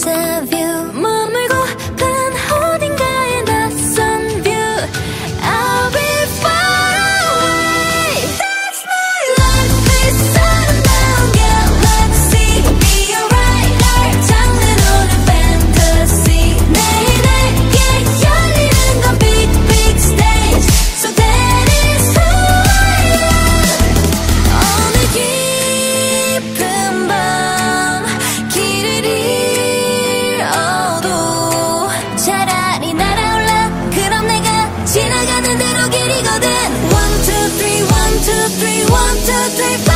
have you. 머물고 간 어딘가에 낯선 view. I'll be far away. That's my life. This sundown, yeah, let's see. Be alright. 날 장르로는 fantasy. 내게 열리는 건 big, big stage. So that is who I am. 오늘 깊은 밤 길을 잃어도 차라리 날아올라. 그럼 내가 지나가는 대로 길이거든. 1, 2, 3, 1, 2, 3, 1, 2, 3, 4.